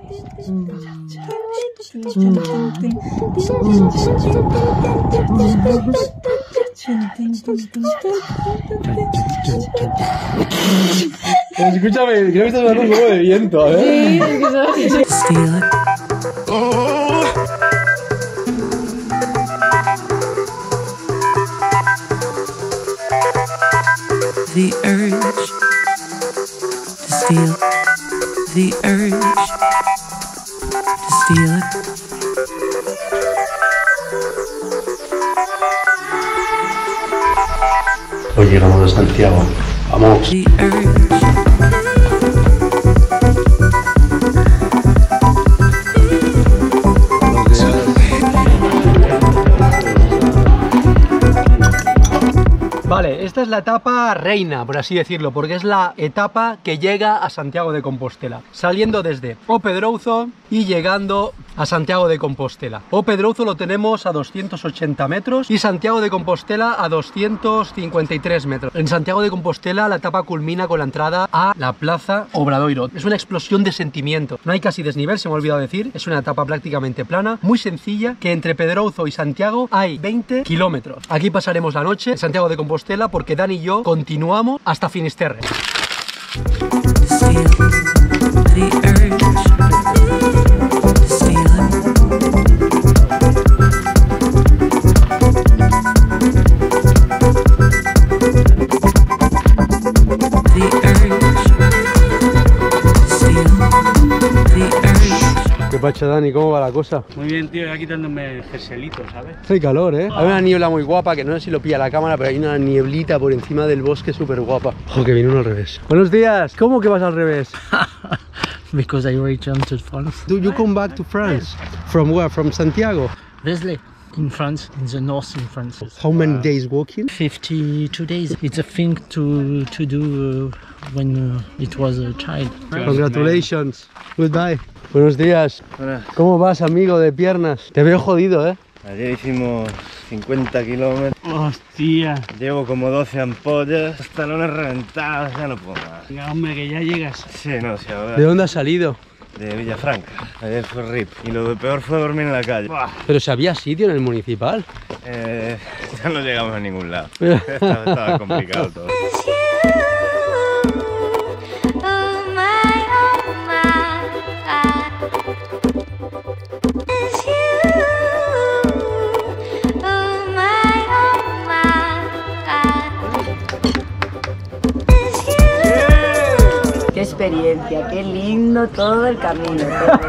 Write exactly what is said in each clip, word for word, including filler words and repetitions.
Escúchame, creo que estás dando un poco de viento, a ver. Sí, the urge to steal, the urge to steal. Hoy llegamos a Santiago. Vamos. The urge. Vale, esta es la etapa reina, por así decirlo, porque es la etapa que llega a Santiago de Compostela, saliendo desde O Pedrouzo y llegando a Santiago de Compostela. O Pedrouzo lo tenemos a doscientos ochenta metros y Santiago de Compostela a doscientos cincuenta y tres metros. En Santiago de Compostela la etapa culmina con la entrada a la Plaza Obradoiro. Es una explosión de sentimientos. No hay casi desnivel, se me ha olvidado decir. Es una etapa prácticamente plana, muy sencilla, que entre Pedrouzo y Santiago hay veinte kilómetros. Aquí pasaremos la noche en Santiago de Compostela porque Dan y yo continuamos hasta Finisterre. ¿Qué pacha, Dani? ¿Cómo va la cosa? Muy bien, tío, ya quitándome el jerselito, ¿sabes? Hace calor, ¿eh? Hay una niebla muy guapa, que no sé si lo pilla la cámara, pero hay una nieblita por encima del bosque súper guapa. Ojo, que viene uno al revés. Buenos días. ¿Cómo que vas al revés? Because I returned to France. Do you come back to France? From where? From Santiago? Wesley, in France, in the north in France. How many days walking? fifty-two days. It's a thing to to do uh, when uh, it was a child. Congratulations. Goodbye. Buenos días. Buenas. ¿Cómo vas, amigo de piernas? Te veo jodido, ¿eh? Ayer hicimos cincuenta kilómetros. Hostia. Llevo como doce ampollas, los talones reventados, ya no puedo más. Venga, hombre, que ya llegas. Sí, no, sí, ahora. ¿De dónde has salido? De Villafranca. Ayer fue R I P. Y lo de peor fue dormir en la calle. Buah. Pero si había sitio en el municipal. Eh, ya no llegamos a ningún lado. estaba, estaba complicado todo. Qué experiencia, qué lindo todo el camino.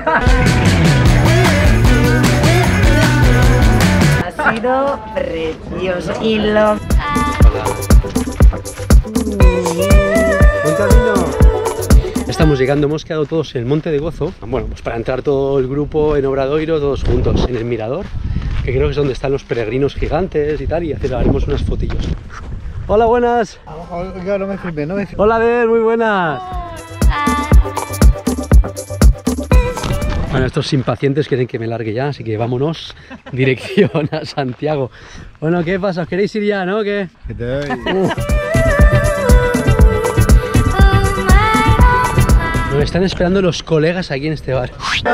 Ha sido precioso y lo... Buen camino. Estamos llegando, hemos quedado todos en el Monte de Gozo. Bueno, pues para entrar todo el grupo en Obradoiro, todos juntos en el mirador, que creo que es donde están los peregrinos gigantes y tal, y hacer, haremos unas fotillos. Hola, buenas. Oiga, no me filme, no me filme. Hola, Del, muy buenas. Bueno, estos impacientes quieren que me largue ya, así que vámonos dirección a Santiago. Bueno, ¿qué pasa? ¿Os queréis ir ya, no? ¿Qué? Que te doy. Uh. Nos están esperando los colegas aquí en este bar.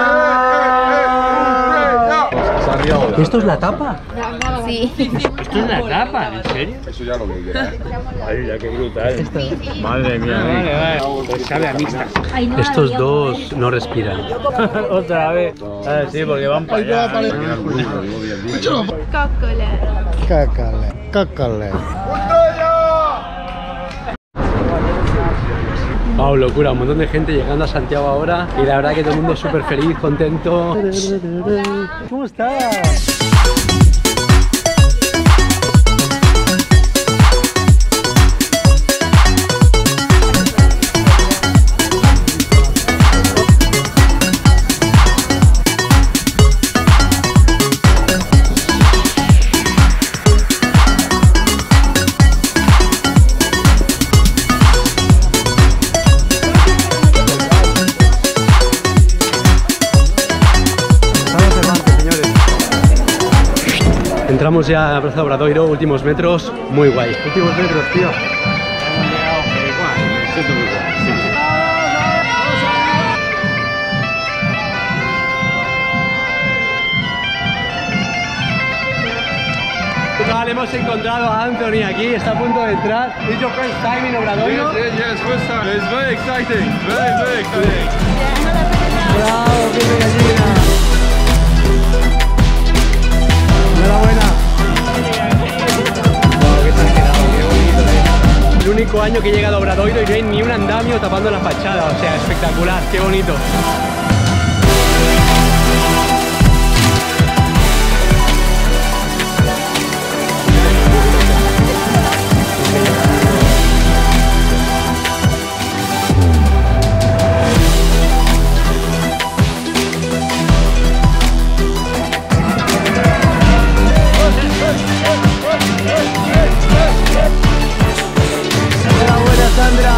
¿Esto es la tapa? Sí. ¿Esto es la tapa? ¿En serio? Eso ya lo que quieras. Ay, ya qué brutal. Esta- Madre mía. Vale, vale. Pues sabe a mixtas. Estos dos no respiran. Otra vez. Ah, sí, porque van para allá. Cácale, cácale. Wow, locura, un montón de gente llegando a Santiago ahora y la verdad que todo el mundo súper feliz, contento. ¿Cómo estás? Entramos ya a la Plaza Obradoiro, últimos metros, muy guay. Últimos metros, tío. Hemos encontrado a Anthony aquí, está a punto de entrar. ¿Es your first time in Obradoiro? Yes, yes, first time. It's very exciting. Very, very exciting. ¡Bravo, qué gallina! ¡Enhorabuena! Wow, qué exagerado, qué bonito, eh. El único año que he llegado a Obradoiro y no hay ni un andamio tapando la fachada, o sea, espectacular, qué bonito. Enhorabuena, Sandra.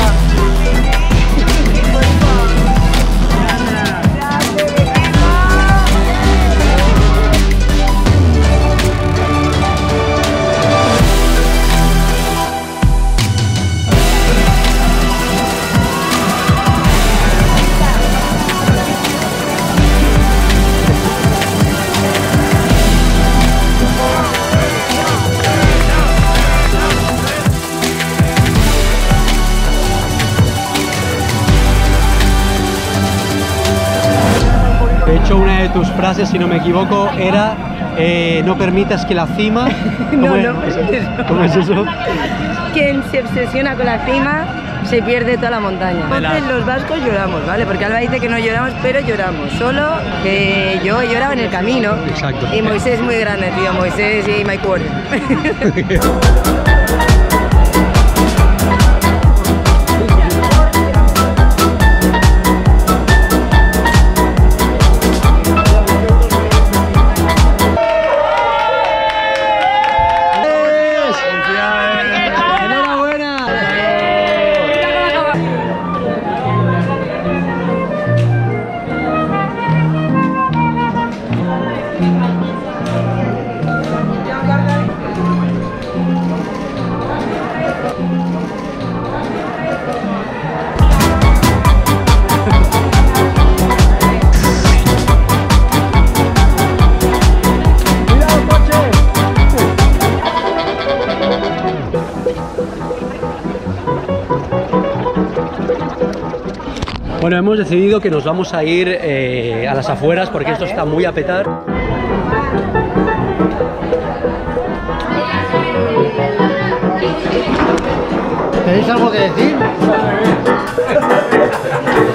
De hecho, una de tus frases, si no me equivoco, era eh, no permitas que la cima... No, ¿Cómo es? no, eso. ¿Cómo es eso? Quien se obsesiona con la cima se pierde toda la montaña. Entonces los vascos lloramos, ¿vale? Porque Alba dice que no lloramos, pero lloramos. Solo que yo lloraba en el camino. Exacto. Y Moisés es muy grande, tío. Moisés y Mike Ward. Bueno, hemos decidido que nos vamos a ir eh, a las afueras porque esto está muy a petar. ¿Tenéis algo que decir?